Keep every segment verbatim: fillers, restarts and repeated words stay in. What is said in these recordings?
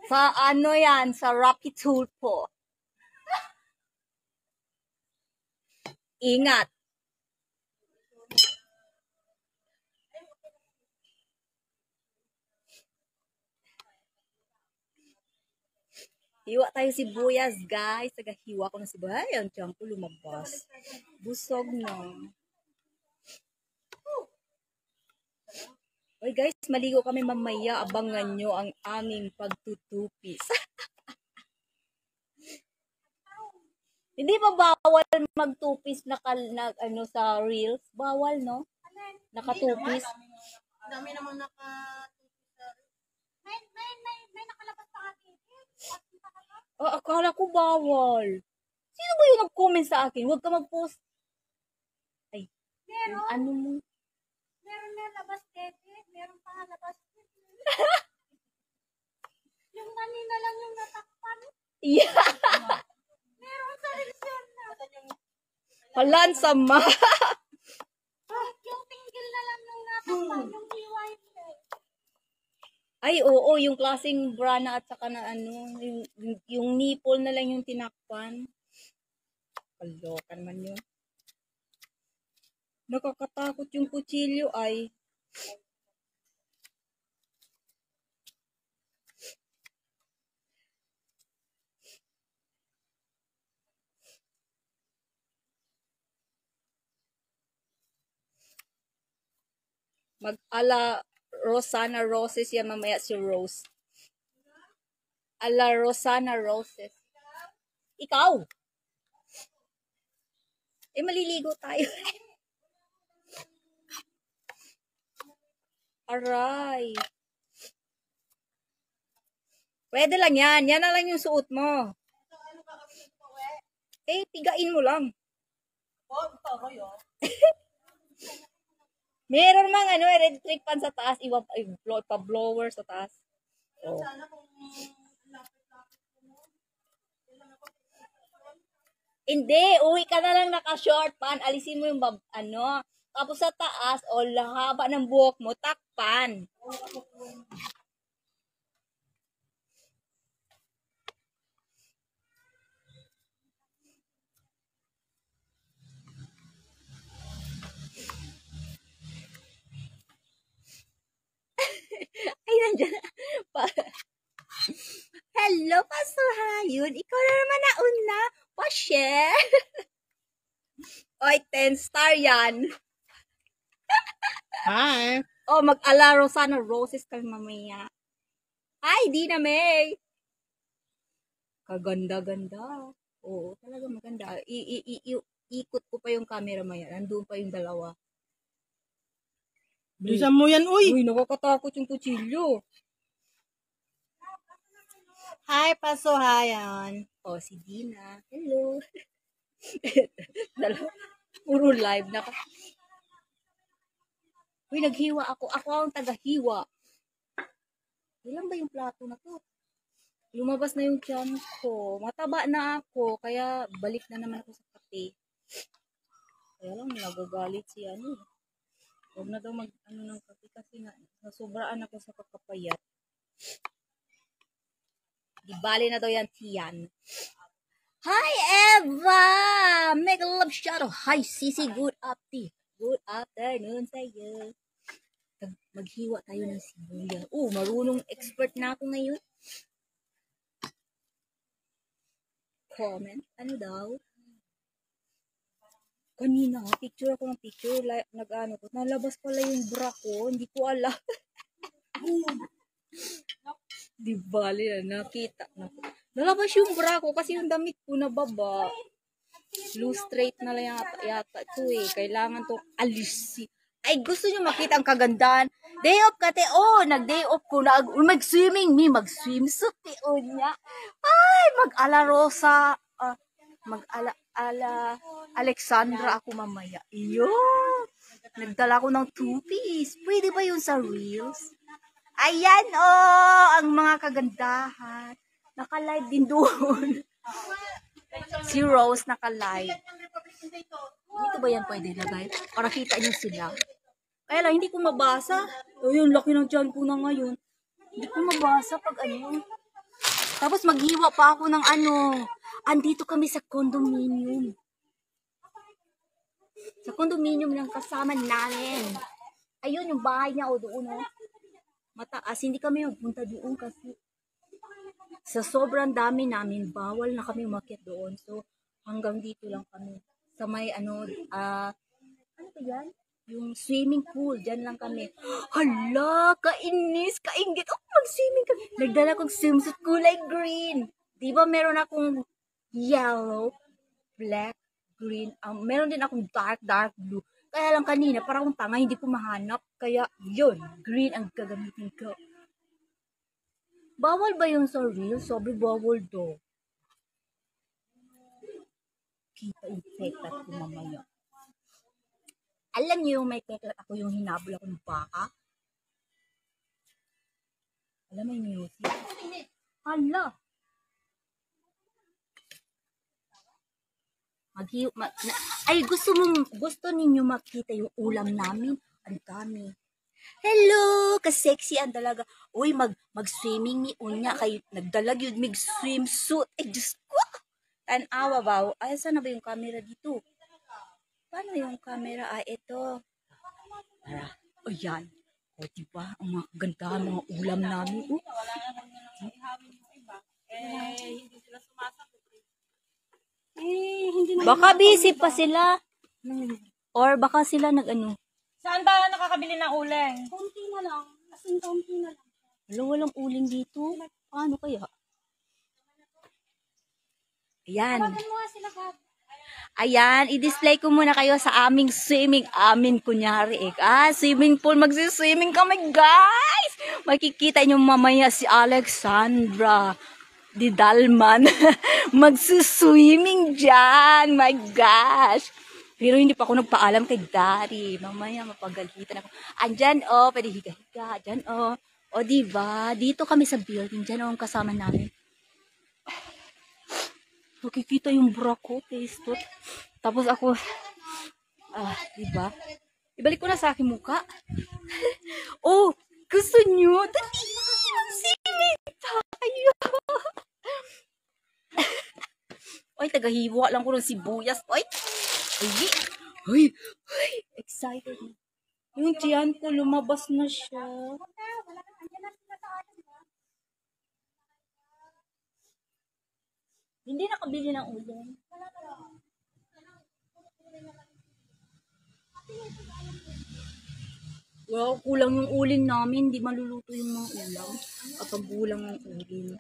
Sa ano yan, sa Rocky Tulpo. Ingat. Hiwa tayo sibuyas, guys. Tagahiwa ko ng sibuyas. Ay, ang tiyan ko lumabas. Busog na. Oy guys, maligo kami mamaya. Abangan nyo ang aming pagtutupis. Hindi ba bawal magtupis na, na ano sa reels? Bawal, no? Nakatupis. Dami naman nakatupis sa May, may, may, may nakalabas sa akin. Oh, akala ko bawal. Sino ba yung nag-comment sa akin? Huwag ka mag-post. Ay, meron. Ano mo? Meron na labas, Tete. Meron pa nga labas. Yung kanina lang yung natakpan. Yeah. Meron sa reason na. Halan sama. Yung tinggil na lang yung natakpan. Yung hiwait. Ay, oo, yung klaseng brana at saka na ano, yung, yung nipple na lang yung tinakpan. Kaloka naman yun. Nakakatakot yung kutsilyo ay. Mag-ala Rosana Roses yan mamaya si Rose. Ala Rosana Roses. Ikaw? Eh, maliligo tayo. Aray. Pwede lang yan. Yan na lang yung suot mo. Eh, pigain mo lang. Meron mang ano, electric fan sa taas, iwa pa blower sa taas. Oh. Hindi, uwi ka na lang naka-short pan, alisin mo yung bab, ano, tapos sa taas, o oh, haba ng buhok mo, takpan. Ay, nandiyan. Hello, Pastor Hayun. Ikaw na naman nauna. Pa-share. Oy, ten star yan. Hi. Oh, mag-ala Rosana Roses kami mamaya. Hi, Dina May. Kaganda-ganda. Oo, talaga maganda. I-ikot ko pa yung camera maya. Nandun pa yung dalawa. Bilisan mo yan, uy. Uy, nakakatakot yung kutsilyo. Hi, Paso Hayan. Oh, si Dina. Hello. Puro live. Naka... Uy, naghiwa ako. Ako ang tagahiwa. Ilan ba yung plato na to? Lumabas na yung tiyan ko. Mataba na ako. Kaya balik na naman ako sa kape. Kaya lang, nagagalit si ano. Huwag na daw mag, ano ng kape kasi nga, nasubraan ako sa kakapayat. Di bali na daw yan, tiyan. Hi, Eva! Make a love shout out. Hi, Sisi. Good afternoon. Good afternoon sa'yo. Maghiwa tayo ng sibuyas. Oh, marunong expert na ako ngayon. Comment. Ano daw? Kanina, picture ako ng picture, nag-ano ko, nalabas pala yung bra ko, hindi ko alam. Di bali na, nakita na. Nalabas yung bra ko kasi yung damit ko na baba. Loose straight na lang yata, yata ito eh. Kailangan to alisi. Ay, gusto nyo makita ang kagandahan. Day off ka, te. Oh, nag-day off ko na. Mag-swimming me, mag-swimsuit, te. O niya. Ay, mag-ala Rosa. Uh, mag-ala ala Alexandra ako mamaya. Iyo. Nagdala ko ng two-piece. Pwede ba yun sa Reels? Ayan, oh, ang mga kagandahan. Naka-live din doon. Si Rose naka-live. Dito ba yan pwede lagay? Para kita niyo sila. Kaya lang, hindi ko mabasa. Oh, yung laki ng tiyan ko na ngayon. Hindi ko mabasa pag ano. Tapos maghiwa pa ako ng ano. Andito kami sa condominium. Sa condominium ng kasama namin. Ayun, yung bahay niya o doon, oh. Mataas. Hindi kami magpunta doon kasi sa sobrang dami namin, bawal na kami umakyat doon. So, hanggang dito lang kami. Sa may ano, ah, ano ba yan? Yung swimming pool, dyan lang kami. Hala, kainis, kaingit. Oh, mag-swimming kami. Nagdala kong swimsuit kulay green. Di ba meron akong yellow, black, green. Um, meron din akong dark, dark blue. Kaya lang kanina, parang akong tanga, hindi ko mahanap. Kaya, yun, green ang gagamitin ko. Bawal ba yung sa real? Sabi bawal do. Kita yung fake at ko mamaya. Alam niyo yung may peklat ako yung hinabol ako ng baka? Alam mo yung music? Hala! Maghi mag na, ay, gusto mo, gusto ninyo makita yung ulam namin? Ang dami. Hello! Kasexy ang dalaga. Uy, mag, mag-swimming ni Unya. Kayo, nagdalag yun, mag-swimsuit. Ay, Diyos ko! Tanawa ba? Ay, saan na ba yung camera dito? Paano yung camera? Ah, ito. Ah, o yan. O, diba? Ang mga kagandahan, mga ulam namin. Oh. Eh, hindi sila sumasagot. Eh, hindi na. Baka busy pa sila. Or baka sila nag-ano. Saan ba nakakabili ng uling? Kunti na lang. As in, kunti na lang. Wala, walang uling dito. Paano kaya? Ayan. Bakit mo nga sila ka? Ayan, i-display ko muna kayo sa aming swimming. Amin, kunyari eh. Ah, swimming pool. Magsiswimming kami, guys! Makikita nyo mamaya si Alexandra Di Dalman. Magsiswimming dyan. My gosh! Pero hindi pa ako nagpaalam kay Daddy. Mamaya mapagalitan ako. Andyan, oh, pwede higa-higa. Andyan, oh. O, diba? Dito kami sa building. Dyan, oh, ang kasama namin. Nakikita yung bra ko, pastot. Tapos ako, ah, diba? Ibalik ko na sa aking muka. Oh, gusto nyo? Dali! Singit tayo! Ay, tagahiwa lang ko ng sibuyas. Ay! Ay! Ay! Ay! Excited. Yung tiyan ko, lumabas na siya. Hindi nakabili ng ulam. Wow, kulang yung uling namin. Hindi maluluto yung mga ulam. Kapag kulang yung uling.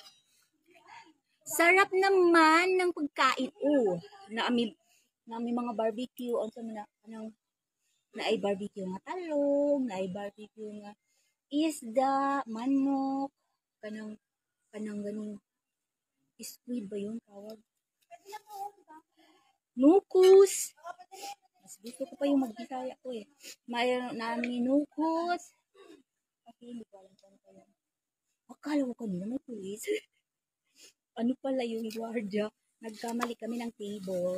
Sarap naman ng pagkain. Oh, na amin, na amin mga barbecue. Ano sa mga, anong, na ay barbecue nga talong, na ay barbecue nga isda, manok, kanang, kanang ganun. Squid ba yun tawag? Nukus. Mas gusto ko pa yung magbisaya ko eh. Mayroon namin nukus. Kasi hindi ko alam saan pa yan. Akala ko kanina may pulis. Ano pala yung guardia? Nagkamali kami ng table.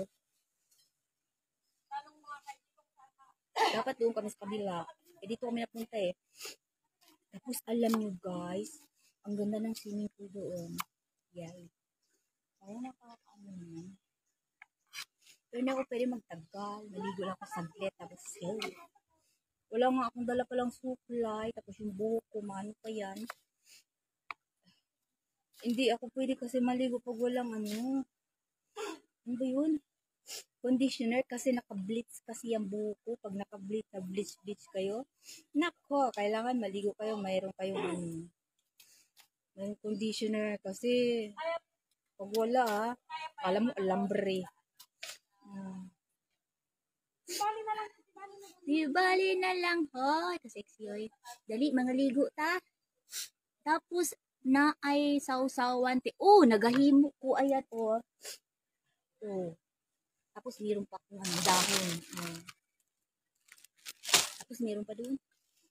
Dapat doon kami sa kabila. Eh dito kami napunta eh. Tapos alam nyo guys, ang ganda ng swimming pool doon. Yay. Kaya nakakaano naman. Pero hindi ako pwede magtagal. Maligo lang ako saglit. Tapos yun. Wala nga akong dala palang suklay. Tapos yung buhok ko, mano pa yan. Hindi ako pwede kasi maligo pag walang ano. Ano ba yun? Conditioner kasi naka-blitz kasi yung buhok ko. Pag naka-blitz, na-blitz-blitz kayo. Nako, kailangan maligo kayo. Mayroon kayong ano. Mayroon conditioner kasi pag wala ha, alam mo, alambre. Hmm. Di bali na lang. Oh, ito sexy oy. Dali, mga ligo ta. Tapos, na ay sausawan. Oh, nagahimo ko. Ayan, oh. Oh. Tapos, meron pa kung ano, dahon. Oh. Tapos, meron pa dun.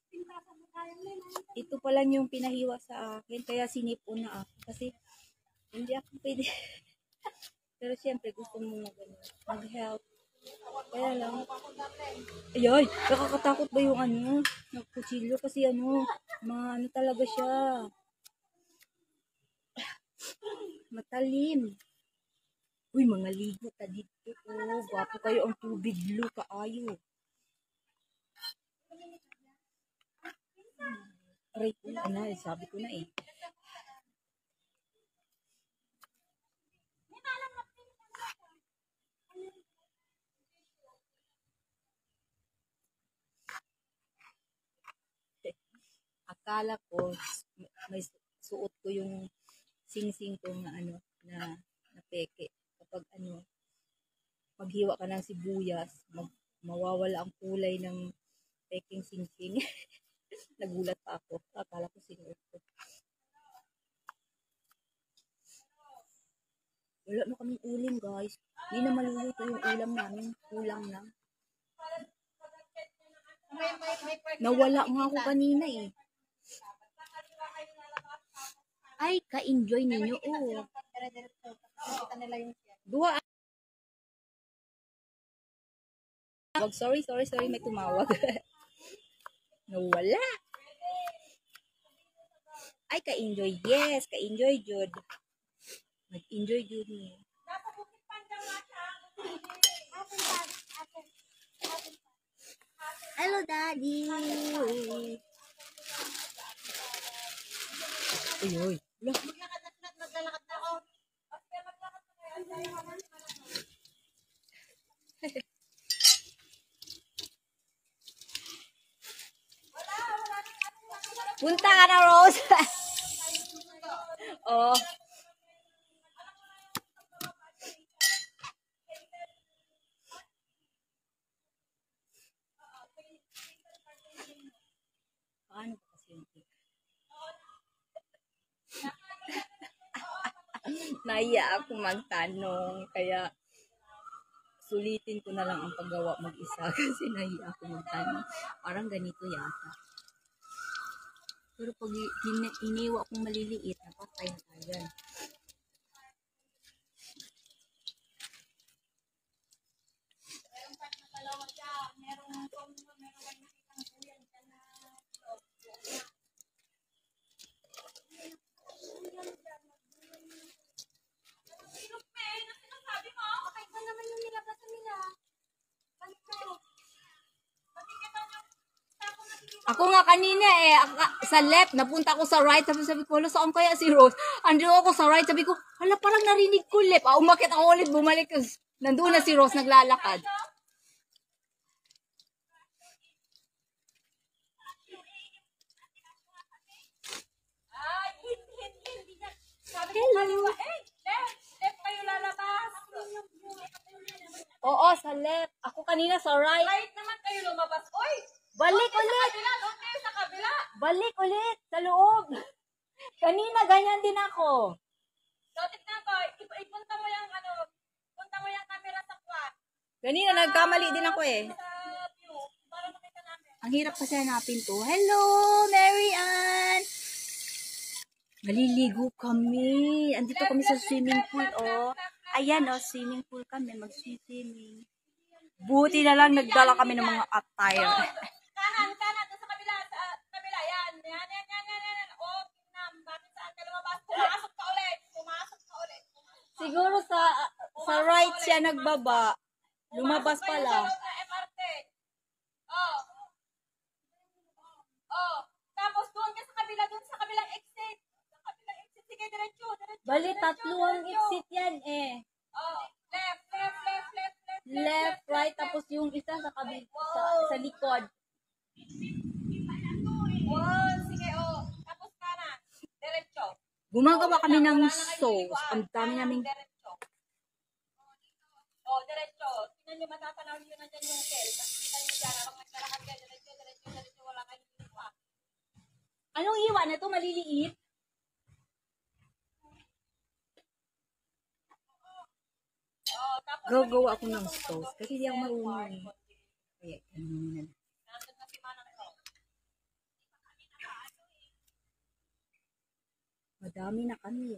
Ito pa lang yung pinahiwa sa akin. Kaya sinipon na ako. Kasi, hindi ako pwede. Pero siyempre, gusto mo mag, mag-help. Kaya lang. Ayay, nakakatakot ba yung ano? Nagkutsilyo kasi ano, ma, ano talaga siya. Matalim. Uy, mga ligo ta dito. Oh, gwapo kayo ang tubig blue kaayo. Aray ko na, sabi ko na eh. Akala ko may suot ko yung sing-sing ko na ano na, na peke. Kapag ano, maghiwa ka ng sibuyas, mag, mawawala ang kulay ng peking sing-sing. Nagulat pa ako. Akala ko sinuot ko. Wala na kaming ulam, guys. Hindi na maluluto yung ulam namin. Kulang na. May, may, may part Nawala nga ako kanina eh. Ay, ka-enjoy ninyo. Oh. dire-diretso. Nakita nila yung siya. Dua. Wag, sorry, sorry, sorry. May tumawag. Nawala. Ay, ka-enjoy. Yes, ka-enjoy, Jud. Nag-enjoy, Jud. Hello, Daddy. Uy, uy. Wala. Maglakad na, maglalakad na ako. Punta ka na, Rose. Oh. Paano ba kasi yung cake? Naiya ako magtanong, kaya sulitin ko na lang ang paggawa mag-isa kasi naiya ako magtanong. Parang ganito yata. Pero pag hin- iniwa kong maliliit, napatay na tayo yan. Ako nga kanina eh, ak- sa left, napunta ako sa right, sabi, sabi ko, saan kaya si Rose? Andun ako sa right, sabi ko, hala, parang narinig ko left. Ah, umakit ako ulit, bumalik. Nandun na si Rose, naglalakad. Hello. Oo, sa left. Ako kanina sa right. Right naman kayo lumabas. Oy! Balik ulit. Kabila, doon kayo sa kabila. Balik ulit sa loob. Kanina, ganyan din ako. So, tignan ko. I- Ipunta mo yung ano, punta mo yung camera sa kwan. Kanina, nagkamali din ako eh. Sa view. Para makita namin. Ang hirap kasi hanapin to. Hello, Mary Ann! Maliligo kami. Andito kami sa swimming pool, oh. Ayan, oh, swimming pool kami. Mag-swimming. Buti na lang nagdala kami ng mga attire. Kanan, kanan, doon sa kabila, sa kabila. Yan, yan, yan, yan, yan, yan. O, tingnan, bakit saan ka lumabas? Pumasok ka ulit. Pumasok ka ulit. Siguro sa sa right siya nagbaba. Lumabas Pumasok kayo pala. sa loob ng M R T. Oh. Oh. Tapos doon ka sa kabila, doon sa kabilang exit. Sa kabilang exit. Sige, diretso, diretso. Bali, diretso, tatlo ang diretso. exit yan eh. Oh. Left, left, left, left, left. Left, right, tapos yung isa sa kabil sa, sa likod. Oh, sige, oh. Tapos kanan. Diretso. Gumagawa kami ng Wala na kayo sauce. liguan. Ang dami Kanan, naming diretso. Oh, diretso. Tingnan nyo, matatanaw nyo na dyan yung kel. Makikita nyo dyan. Habang naglalakad kayo, diretso, diretso, diretso. Wala kayong liguan. Anong iwa na to? Maliliit? Oh, tapos Gagawa ako ng sauce. Kasi hindi ako marunong. Kaya, ano na. nandun na si Manang ko. Madami na kami.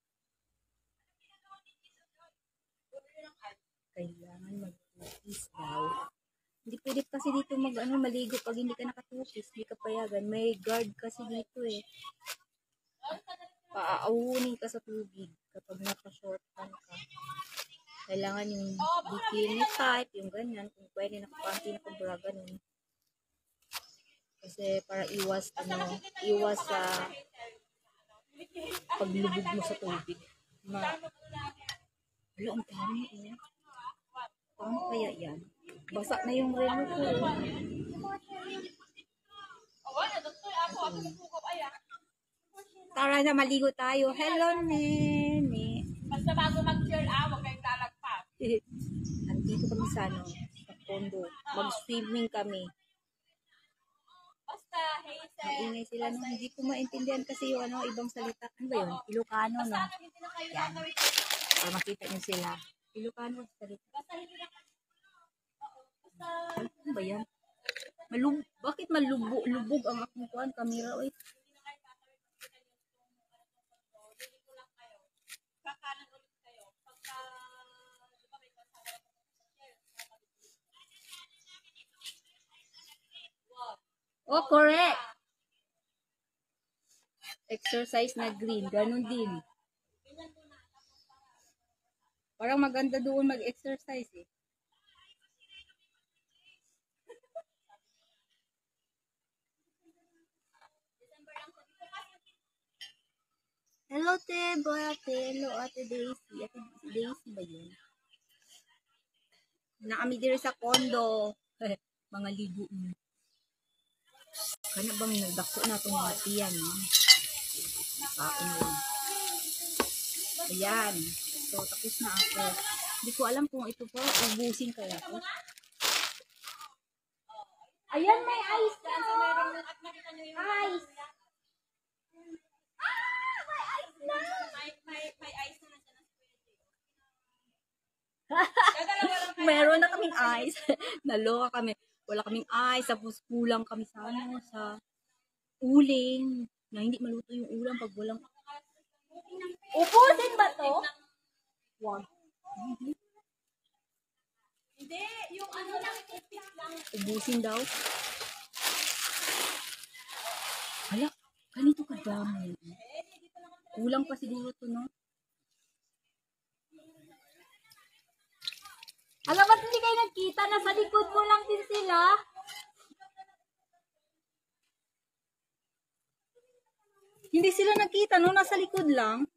Kailangan mag-tupis daw. Hindi pwede kasi dito mag ano, maligo pag hindi ka nakatupis. Hindi ka payagan. May guard kasi dito eh. Aaawunin ka sa tubig kapag naka-short pan ka. Kailangan yung bikini type, yung ganyan. Kung pwede, nakapanty, nakabra, ganun. Kasi para iwas, ano, iwas sa paglubog mo sa tubig. Ma Wala, ang dami eh. Paano kaya yan? Basa na yung relo ko. Tara na, maligo tayo. Hello, Nene. Basta bago mag-share, ah, huwag kayong lalagpas. Andito kami sa, ano, sa condo. Mag-swimming kami. Basta, Hazel. Ang ingay sila, no? Hindi ko maintindihan kasi yung ano, ibang salita. Ano ba yun? Ilocano, no? Basta, hindi na kayo Yan. gagawin. Para makita nyo sila. Ilocano ang salita. Basta, hindi na kayo. Oo, basta, Ano ba yan? Malub Bakit malubog lubog ang aking kuhan? Kamera, oy. kakanan ulit kayo. Pagka, di ba may kasama ko sa share? Oh, correct. Exercise na green. Ganun din. Parang maganda doon mag-exercise eh. Hello, te. Boy, ate. Hello, ate Daisy. Ate Daisy ba yun? Na kami dito sa condo. Mga ligo mo. Kanya bang nagdako na itong mga tiyan, no? Kain lang. Ayan. So, tapos na ako. Hindi ko alam kung ito po, ubusin kaya ko. Ayan, may ice na! At nakita nyo yung Ice! may, may, may ice na nandiyan na si Pwede. Dadalawa lang kayo. Meron na kaming ice. Naloka kami. Wala kaming ice. Tapos kulang kami sa ano, sa uling. Na hindi maluto yung ulam pag walang... Ubusin ba to? Wag. Hindi, yung ano lang, toothpick lang. Ubusin daw. Hala, ganito ka dami. Kulang pa siguro to, no? Alam, ba't hindi kayo nagkita? Nasa likod mo lang din sila. Hindi sila nagkita, no? Nasa likod lang.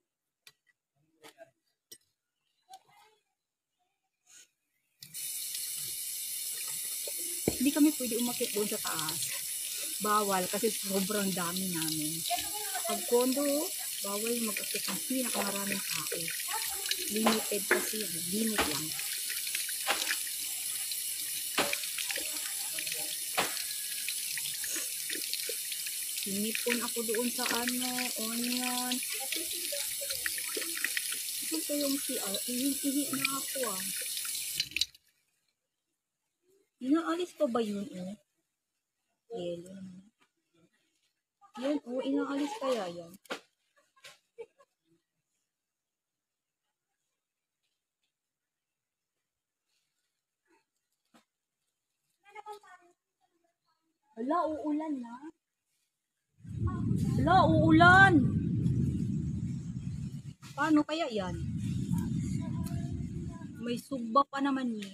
Hindi kami pwede umakit doon sa taas. Bawal kasi sobrang dami namin. Pag kondo, bawal mag-akit ng pinakamaraming tao. Limited kasi yan. Limit lang. Sinipon ako doon sa ano, onion. Ito pa yung C R. Ihi na ako ah. Inaalis pa ba yun eh? Yelo naman. Yan oh, inaalis kaya yan. Hala, uulan na. Hala, uulan. Paano kaya yan? May sugba pa naman eh.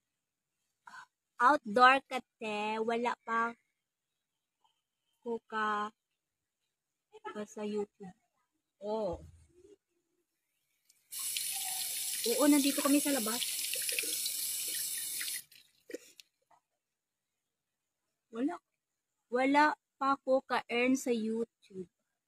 Outdoor ka te, wala pa ko ka pa sa YouTube. Oh. Oo, nandito kami sa labas. Wala. Wala pa ko ka-earn sa YouTube.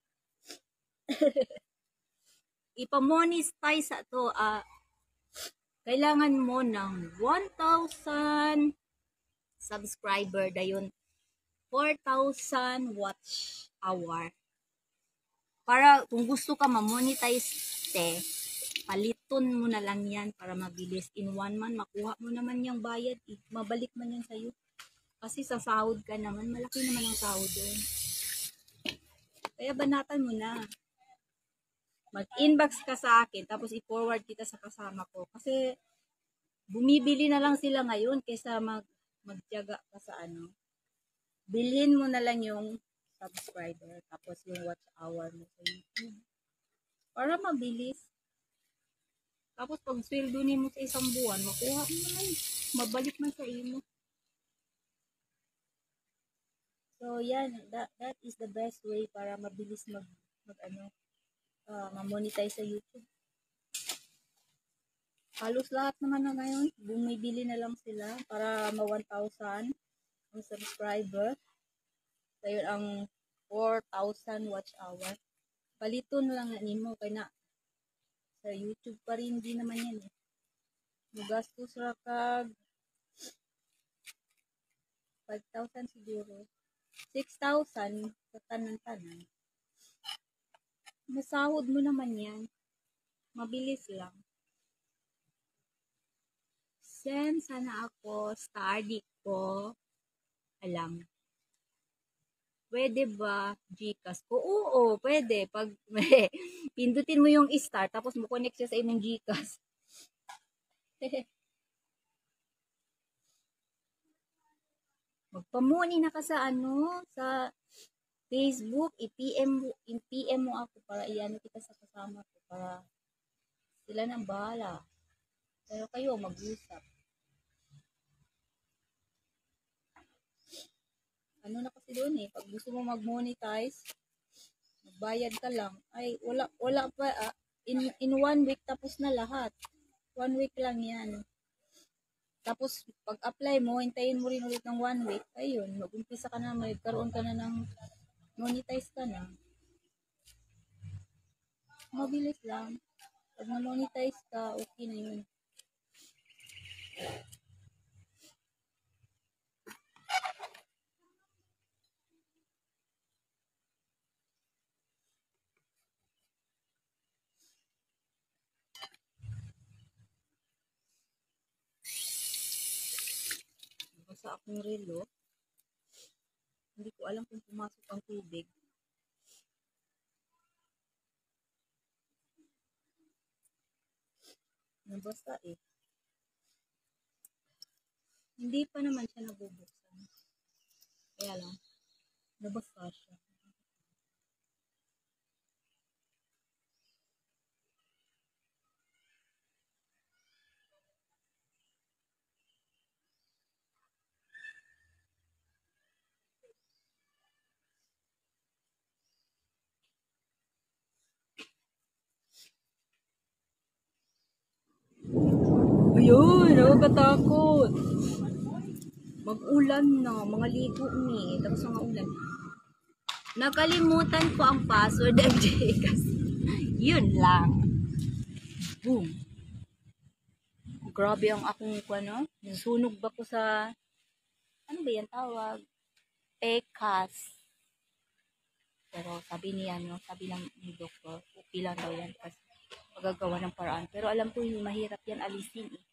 Ipamonetize sa to, ah, kailangan mo ng one thousand subscriber, dayon four thousand watch hour. Para kung gusto ka ma-monetize, te, paliton mo na lang yan para mabilis. In one month, makuha mo naman yung bayad. Mabalik man yan sa'yo. Kasi sa sahod ka naman, malaki naman ang sahod doon. Kaya banatan mo na. Mag-inbox ka sa akin, tapos i-forward kita sa kasama ko. Kasi bumibili na lang sila ngayon kaysa mag magtiyaga ka sa ano. Bilhin mo na lang yung subscriber, tapos yung watch hour mo sa YouTube. Para mabilis. Tapos pag sweldo ni mo sa isang buwan, makuha mo na yun. Mabalik man sa imo. So yan, that, that is the best way para mabilis mag, mag ano, uh, ma-monetize sa YouTube. Halos lahat naman na ngayon, bumibili na lang sila para ma one thousand ang subscriber. So yun ang four thousand watch hour. Palito na lang na nimo kay na sa YouTube pa rin din naman yan eh. Magastos ra kag five thousand siguro. six thousand sa tanan-tanan. Masahod mo naman yan. Mabilis lang. Send sana ako, study ko. Alam. Pwede ba Gcash ko? Oo, pwede. Pag pindutin mo yung start, tapos mo connect siya sa imong Gcash. Magpamuni na ka sa ano, sa Facebook, i-P M mo, i-P M mo ako para iano kita sa kasama ko para sila nang bahala. Pero kayo mag-usap. Ano na kasi doon eh, pag gusto mo mag-monetize, magbayad ka lang. Ay, wala, wala pa, ah, in, in one week tapos na lahat. One week lang yan. Tapos, pag-apply mo, hintayin mo rin ulit ng one week, ayun, mag-umpisa ka na, magkaroon ka na ng monetize ka na. Mabilis lang. Pag na-monetize ka, okay na yun. Sa akong relo, hindi ko alam kung pumasok ang tubig. Nabasa eh. Hindi pa naman siya nabubuksan. Kaya lang, nabasa siya. Ayun, nakakatakot. Mag-ulan na, mga ligo ni. Tapos mga ulan. Nakalimutan ko ang password ng Gcash. Yun lang. Boom. Grabe ang akong ano. Nasunog ba ko sa, ano ba yan tawag? Pecas. Pero sabi niya, no, sabi ng ni doktor, okay lang daw yan kasi magagawa ng paraan. Pero alam ko yung mahirap yan alisin eh.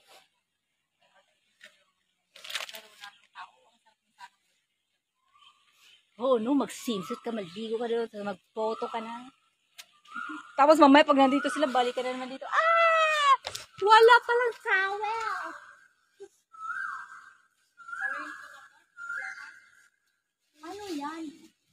Oo, oh, no, mag-swimsuit ka, magbigo ka doon, mag-photo ka na. Tapos mamaya pag nandito sila, balik ka na naman dito. Ah! Wala palang towel! Ano yan?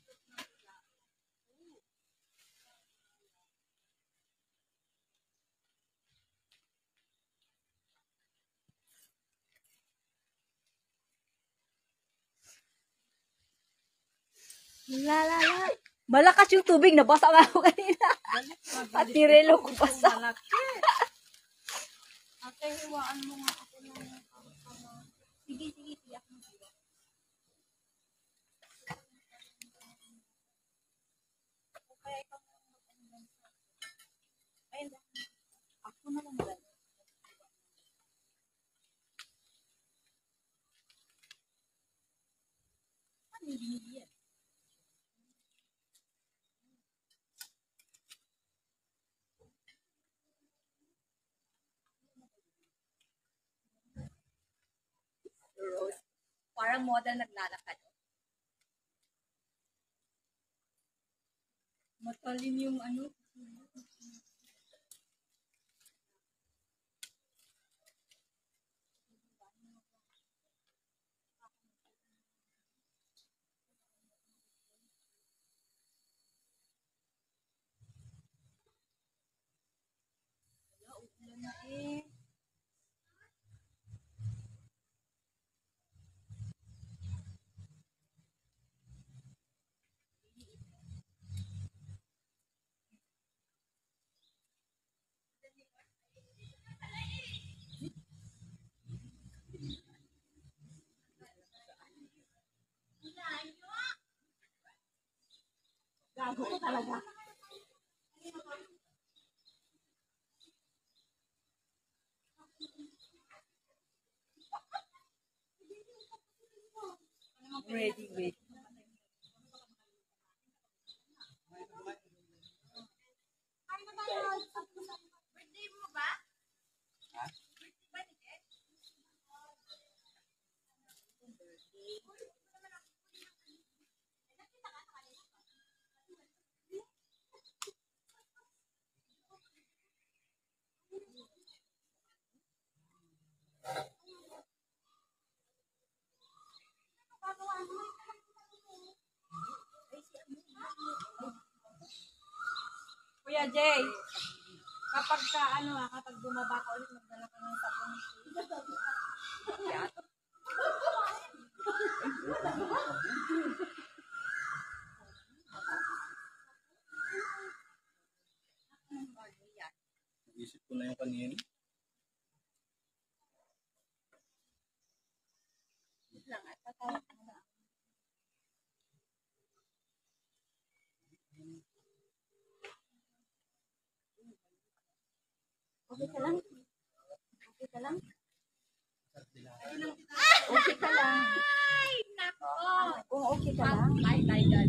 La la la. Malakas yung tubig, nabasa nga ako kanina. Pati relo ko basa. Ate, hiwaan mo nga ako ng... Sige, sige, sige. Ako na lang ba? Ano yung binigyan? Rose. Parang model naglalakad. Matalim yung ano. na eh. Gago ko talaga. Ready, wait. Birthday mo ba? Ha? Birthday ba ni Jen? Kuya Jay, kapag ka ano ah, kapag bumaba ka ulit, magdala ka ng sabon. Isip ko na yung kanina. Lang at tatawag mo na. Okay ka lang? Okay ka lang? Okay ka lang. Ay, nako! Kung okay ka lang. Ay, ay, ay.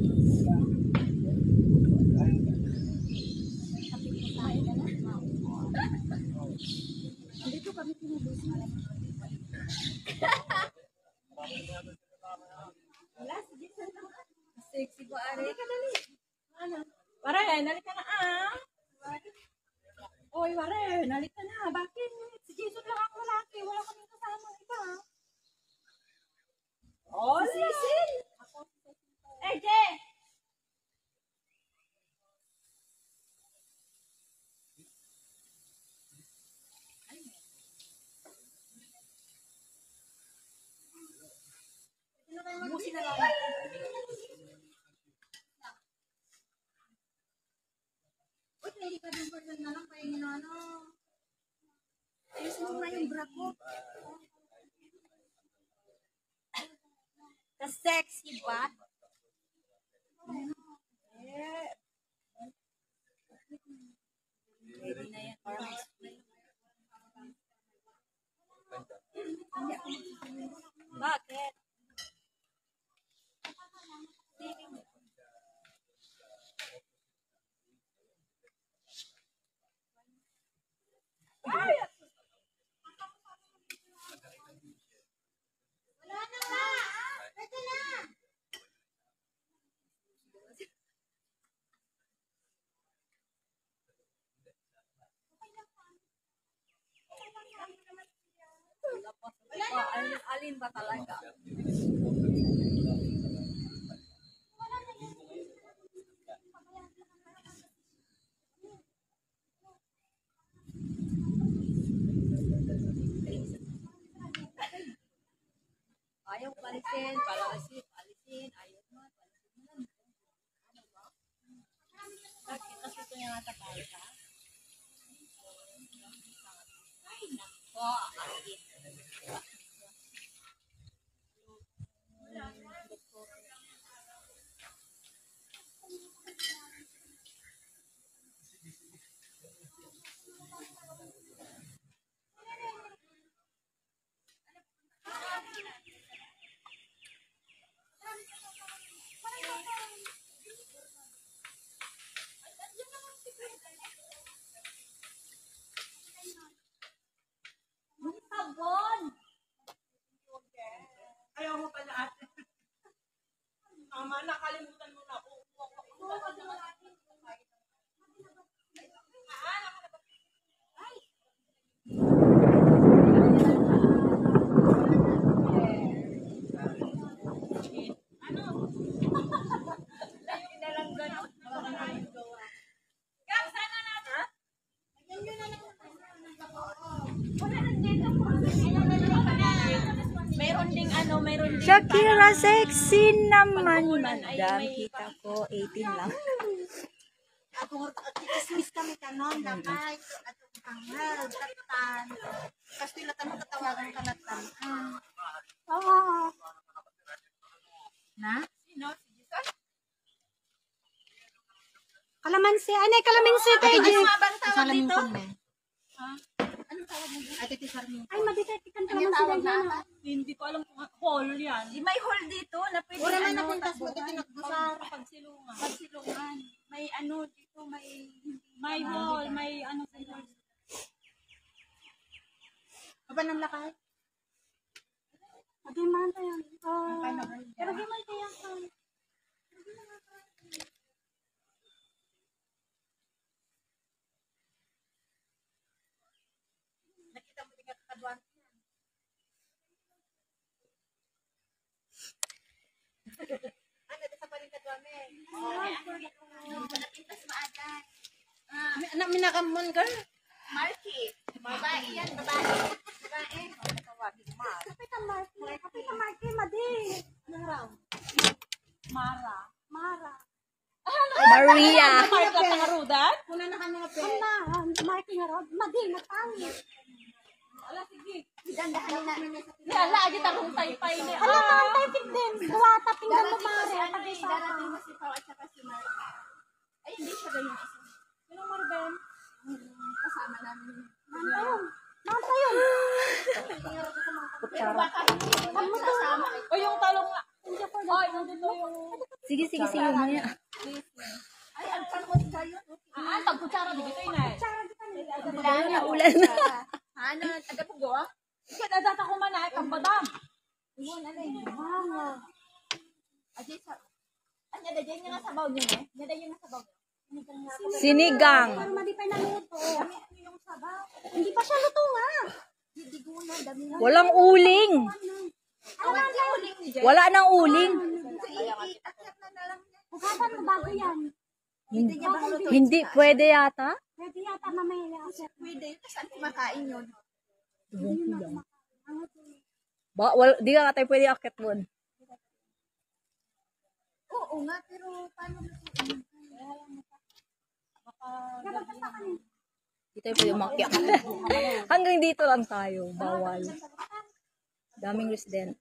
Dito kami pinubos. Wala, sige. Sexy ba, Ari? Ka dali. Ano? Ware, nalika na ah. Oy, Ware, nalika na. Bakit? Si Jason lang ang lalaki. Wala kaming kasama iba. Oh, si Cecil. Eh, Je! Busin na lang. Uy, pwede ka din person na lang. Kaya nyo ano. Ayos mo na yung bra ko. Ka-sexy ba? Eh. Ready na yan. Para ma-explain. Bakit? Ay! Wala na ba? Pwede na! Wala na! Alin, alin ba talaga? Ayaw palisin, palisin, palisin, ayaw mo, palisin mo lang. Bakit? Kasi ito yung nasa palita. Ay, nako, akin. Sabon! Ayaw mo pala ate. Tama, nakalimutan mo na. Gab, sana natin? Lagyan nyo na lang. ano, mayroon din. Shakira, sexy naman. Pagkukunan ay Madam, may- kita ko, eighteen lang. Ako at kismis kami kanon dapat at tanghal tatan. Kasi latan mo katawagan ka latan. Ah. Na? Sino? Si Jesus? Kalamansi. Ano yung kalamansi tayo? Ano nga bang tawag dito? Ha? Anong tawag mo? Ay, Titi Sarmin. Ay, maditetikan Ano yung tawag na ata? Hindi ko alam kung hall yan. May hall dito na pwede Wala man ano, napuntas mo. takbuhan. Tinagdusar. Pagsilungan. Pagsilungan. May ano dito, may may hall, may ano sa hall. Aba nang lakay? Ate man tayo. Ay, nabay. Pero gimay kaya ka. Nakita mo tingkat kaduan. Ano, dito pa rin kaduan eh. Napintas maadan. Anak, minakamon ka? Marky. Babae yan, babae. Babae. Kapitan Marky. Kapitan Marky, madi. Ano raw? Mara. Mara. Maria. Mark na tangarudan? Kuna na kanang pe. Marky nga raw. Madi, matangin. Ala, sige. Dandahanin namin niya sa pinag. Ala, agit akong taypay ni. Ala, mga taypig din. Buwata, pinggan mo, Mara. Darating mo si Pao at saka si Marky. Ay, hindi siya ganyan isa. Sino Marben? Kasama namin. Manta yun. Manta yun. Pero baka hindi mo kasama. O yung talong nga. Ay, nandito yung... Sige, sige, sige, mamaya. Ay, ang kalmot kayo. Ah, tag-kutsara di kita yun eh. Ayun na, ulan na. Ano, ada po go? Ika, dadata ko man eh, kambadam. Iyon, ano yun? Mama. Adi, sa... Ano, dadyan niya nga sabaw niyo eh? Dadyan niya nga sabaw niyo. Sinigang. Pero madi pa naluto. Dami ano yung sabaw. Hindi pa siya luto nga. Hindi ko na, dami nga. Walang uling. Ano nga ang uling ni Jen? Wala nang uling. Iakyat na na lang niya. Hugapan mo bago yan. Hindi, hindi pwede yata. Pwede yata mamaya iakyat. Pwede. Saan kumakain yun? Ba, wal, di ka tayo pwede akit mo. Oo nga, pero paano lutuin? Di tayo pwede umakyat. Hanggang dito lang tayo. Bawal. Daming resident.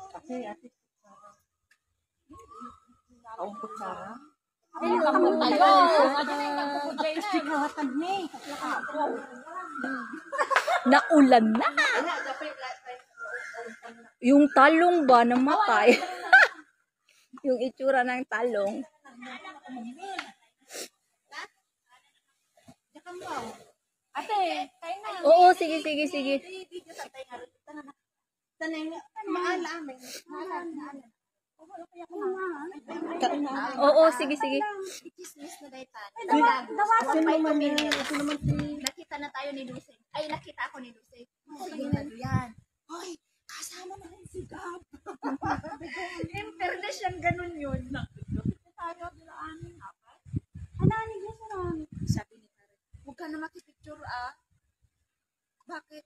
Ang kutsara. Ay, nakamot tayo. Adi na yung nagpupudjay na. Sikawatan ni. Naulan na. Yung talong ba namatay? Yung itsura ng talong. Ate, kain na. Oo, sige, sige, sige. Tanay nga. Maala amin. Oo, sige, sige. Chismis na daytan. Dawasan pa ito minutes. Nakita na tayo ni Lucy. Ay, nakita ako ni Lucy. Sige na yan. Hoy, kasama na rin si Gab. In fairness yan, ganun yun. Nakita tayo, dilaanin. Ano, ni Lucy ron? Sabi ni Karen, huwag ka na makipicture ah. Bakit?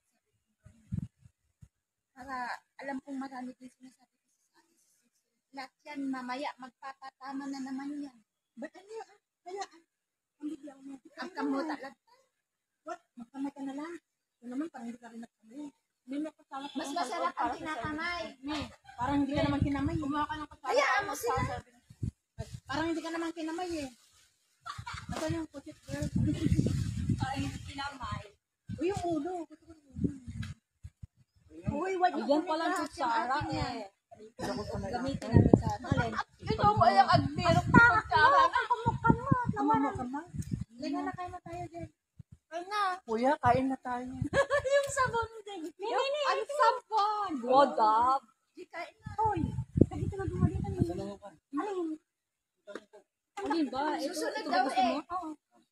Para alam kong marami din sinasabi ko sa akin. Lahat yan, mamaya, magpapatama na naman yan. Ba't ano yan? Kaya, ang bigyan mo. Ang kamuta lang. What? Magkamay ka na lang. Ito naman, parang hindi ka rin nagkamay. Hindi mo kasama. Mas masarap ang kinakamay. Parang hindi ka naman kinamay. Kumuha ka ng kasama. Hayaan mo sila. Parang hindi ka naman kinamay eh. Ito yung pusit girl. Ay, kinamay. Uy, yung ulo. Gusto ko yung ulo. Uy, wag yung Ayan pala lahat sa Sara yung akin eh. Gamitin namin sa alin. Ito mo yung agmirok sa Sara. Ang kumukha mo. Namamo ka ma. Linga na kayo na tayo dyan. Kain na. Kuya, kain na tayo. Yung sabon din. Yung ang sabon. What up? Di kain na. Hoy. Dito na bumalik ka niyo. Alin? Alin ba? Ito, Susunod ito daw gusto eh. mo? Oo.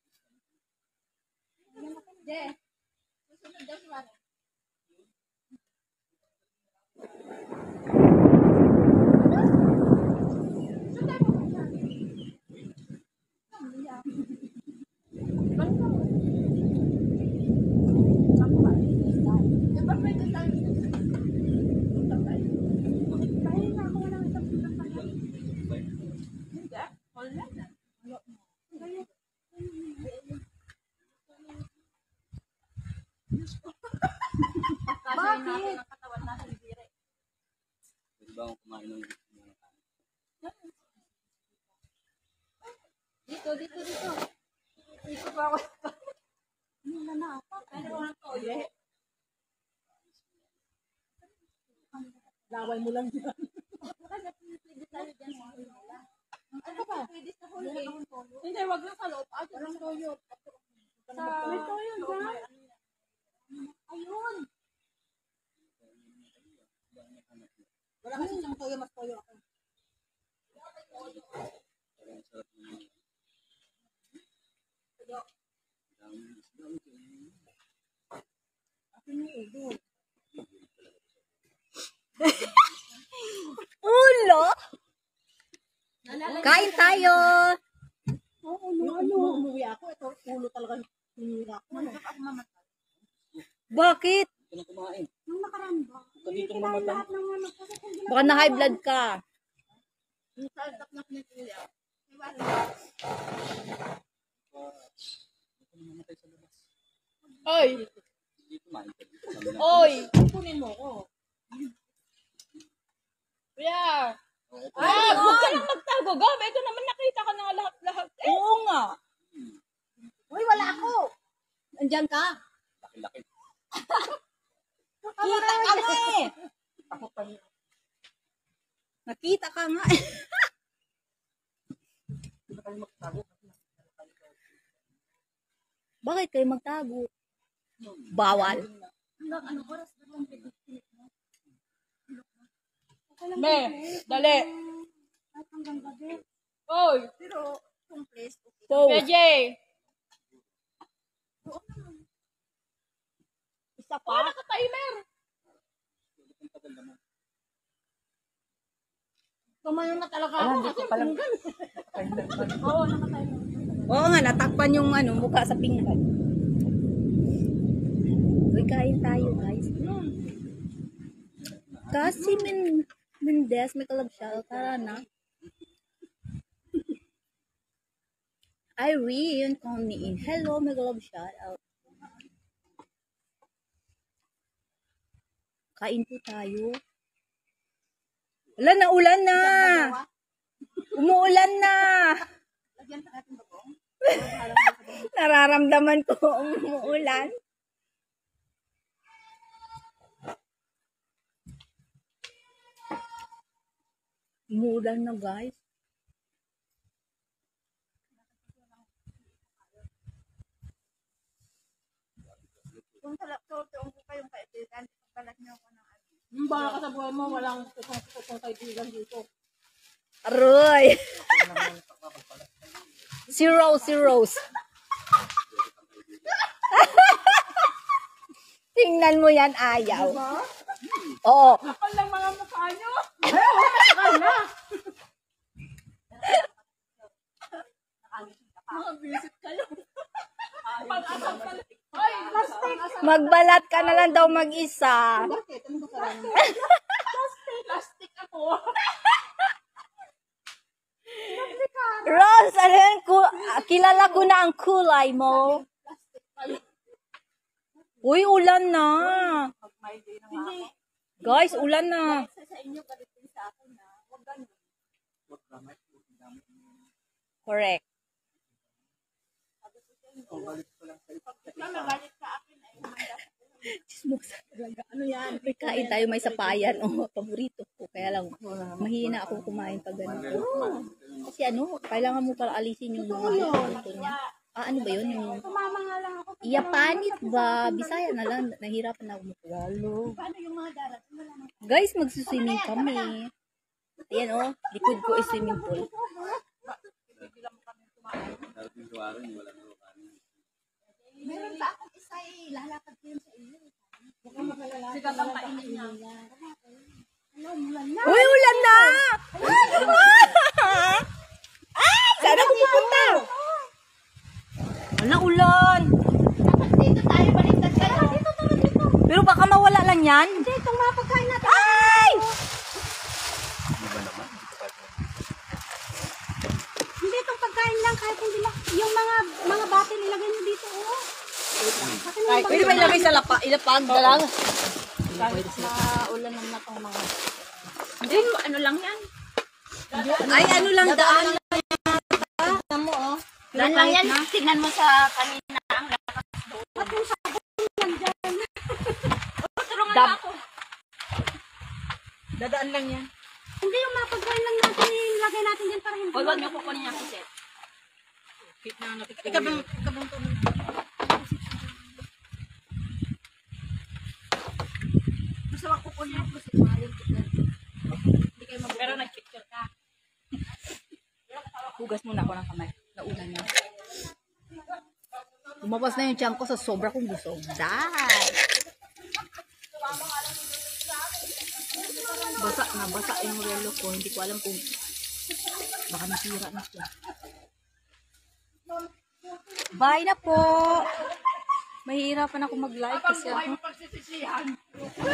Je. Susunod daw si Mara. Di ba pwede tayo? natin ang katawan natin dire. Pwede ba akong kumain ng mga kanin? Dito, dito, dito. Dito pa ako. Ano na na ako? Pwede ko ng toyo. Laway mo lang dyan. Pwede tayo dyan. Ano ba? Pwede sa huli. Hindi, wag lang sa loob. Ah, walang toyo. Sa... May toyo dyan. Ayun. Wala kasi siyang toyo, mas toyo ako. Parang sarap naman. Dami- dami ko yun. Akin yung udo. Ulo! Kain tayo! Oo, ano, ano. Umuwi ako. Ito, ulo talaga. Hinira ko. Ano ka mamatay? Bakit? Ito na kumain. Nung nakaraan ba? Ito dito mamatay. Lahat ng ano. Kasi kung ginawa. Baka na high blood ka. Yung saltap na pinagkuya. Iwan. Ito na mamatay sa labas. Oy! Hindi kumain ka dito. Sabi na- Oy! Kunin mo ko. Kuya! Ah, huwag ka lang magtago. Gab, ito naman nakita ka na lahat-lahat. Eh. Oo nga. Uy, wala ako. Andyan ka. Laki-laki. Kita ka nga eh. Ako pa niya. Nakita ka nga eh. Bakit kayo magtago? Bawal. Hanggang ano oras ba lang pinipinit mo? Me, dali. At hanggang gabi. Oy! Pero, kung place, okay. So, P J! Isa pa? Oh, naka-timer. Tumayo na talaga ako. Kasi pinggan. Oo, naka-timer. Oo nga, natakpan yung ano, mukha sa pinggan. Uy, kain tayo, guys. Kasi min Mendez, may kalab siya. Tara na. Irene, call me in. Hello, may kalab shout out. Kain po tayo. Ulan na, ulan na! Umuulan na! Lagyan pa natin ba ko? Nararamdaman ko umuulan. Umuulan na, guys. Kung tutuong ko kayong kaibigan, pagkalat niyo ako ng ano. Yung baka ka sa buhay mo, walang tutong kaibigan dito. Aroy! Zero, zeros. Tingnan mo yan, ayaw. Oo. Kapal lang mga mukha niyo. Eh, wala na ka na. Mga visit kayo. Pag-asang pala. Ay, plastic. Magbalat ka na lang daw mag-isa. Bakit? Ano ba karami? Plastic. Plastic ako. Rose, ano yan? Ku- kilala ko na ang kulay mo. Uy, ulan na. Mag-my day na nga ako. Guys, ulan na. Sa sa inyo, galit din sa akin na. Huwag ganun. Correct. Pagka magalit sa akin, ay humanda. Chismosa talaga. Ano yan? May kain tayo, may sapayan. Oh, paborito ko. Kaya lang, mahina ako kumain pag ganito. Kasi ano, kailangan mo pala alisin yung mga paborito niya. Ah, ano ba yun? Yung Tumama nga lang ako. Iyapanit ba? Bisaya na lang. Nahirapan na ako mag-Tagalog. Paano yung mga darat? Wala nang Guys, magsuswimming kami. Ayan oh, likod ko is swimming pool. Darating sa araw, wala na ako kanin. meron pa akong isa eh. Lalakad ko yun sa iyo. Huwag kang magalala. Sigat ang kainin niya. Ano, mulan na. Uy, ulan na! Ay, sana ako pupunta. Wala ulan. Dapat dito tayo baliktad kayo. Dito, tara dito. Pero baka mawala lang yan. Hindi, itong mga pagkain natin. Ay! Di ba naman? Hindi, itong pagkain lang. Kahit hindi lang. Yung mga mga bottle, ilagay mo dito. Oh. Pwede ba ilagay sa lapa, ilapag na lang? Kahit maulan na itong mga... Hindi, ano lang yan. Ay, ano lang, daan lang. Tignan mo, oh. Daan lang yan. Tignan mo sa kanina ang lakas doon. At yung sabon yan dyan. Tulungan Dab- mo ako. Dadaan lang yan. Hindi yung mapag-dry lang natin, ilagay natin dyan para hindi. Huwag wag niyo kukunin yung set. Ikabang, ikabang tulog. Gusto ko kukunin ako si Mario. Hindi kayo mag- Pero nag-picture ka. Hugas muna ako ng kamay. Naulan na. Lumabas na yung tiyan ko sa sobra kong gusto. Dahil. Basa na, basa yung relo ko. Hindi ko alam kung baka nasira na siya. Bye na po! Mahihirapan ako mag-live kasi ako.